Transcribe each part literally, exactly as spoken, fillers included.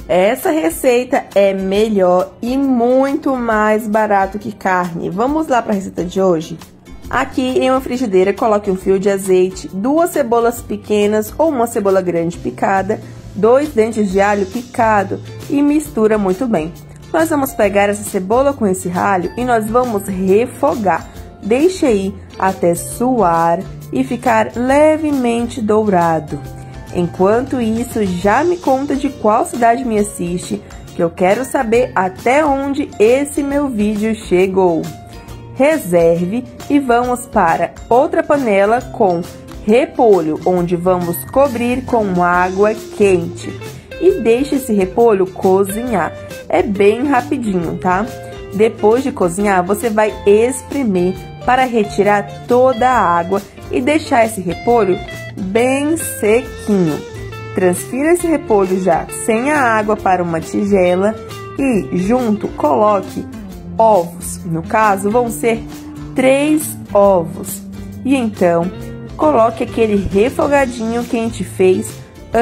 Essa receita é melhor e muito mais barato que carne. Vamos lá para a receita de hoje? Aqui em uma frigideira, coloque um fio de azeite, duas cebolas pequenas ou uma cebola grande picada, dois dentes de alho picado e mistura muito bem. Nós vamos pegar essa cebola com esse alho e nós vamos refogar. Deixe aí até suar e ficar levemente dourado. Enquanto isso, já me conta de qual cidade me assiste, que eu quero saber até onde esse meu vídeo chegou. Reserve e vamos para outra panela com repolho, onde vamos cobrir com água quente. E deixe esse repolho cozinhar. É bem rapidinho, tá? Depois de cozinhar, você vai espremer para retirar toda a água e deixar esse repolho bem sequinho. Transfira esse repolho já sem a água para uma tigela e junto coloque ovos. No caso, vão ser três ovos. E então, coloque aquele refogadinho que a gente fez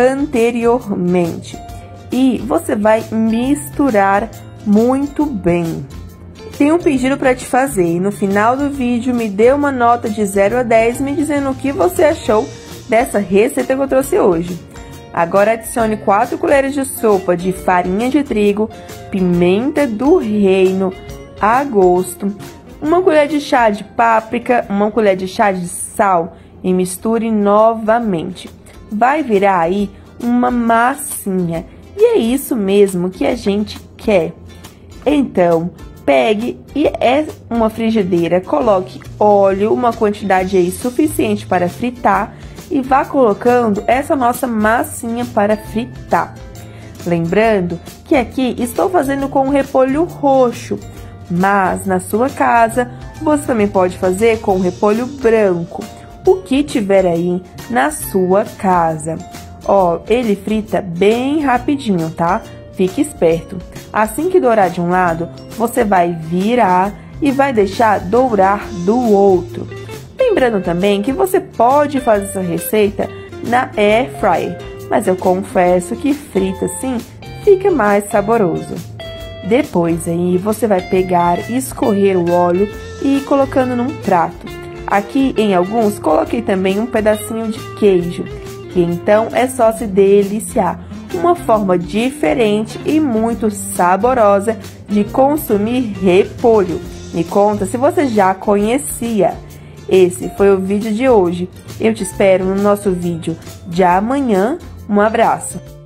anteriormente. E você vai misturar muito bem. Tenho um pedido para te fazer e no final do vídeo me dê uma nota de zero a dez me dizendo o que você achou dessa receita que eu trouxe hoje. Agora adicione quatro colheres de sopa de farinha de trigo, pimenta do reino a gosto, uma colher de chá de páprica, uma colher de chá de sal e misture novamente. Vai virar aí uma massinha e é isso mesmo que a gente quer. Então, pegue e é uma frigideira, coloque óleo, uma quantidade aí suficiente para fritar e vá colocando essa nossa massinha para fritar. Lembrando que aqui estou fazendo com repolho roxo, mas na sua casa você também pode fazer com repolho branco, o que tiver aí na sua casa. Ó, ele frita bem rapidinho, tá? Fique esperto. Assim que dourar de um lado, você vai virar e vai deixar dourar do outro. Lembrando também que você pode fazer essa receita na Air Fryer, mas eu confesso que frita assim fica mais saboroso. Depois aí você vai pegar e escorrer o óleo e ir colocando num prato. Aqui em alguns coloquei também um pedacinho de queijo, que então é só se deliciar. Uma forma diferente e muito saborosa de consumir repolho. Me conta se você já conhecia. Esse foi o vídeo de hoje. Eu te espero no nosso vídeo de amanhã. Um abraço!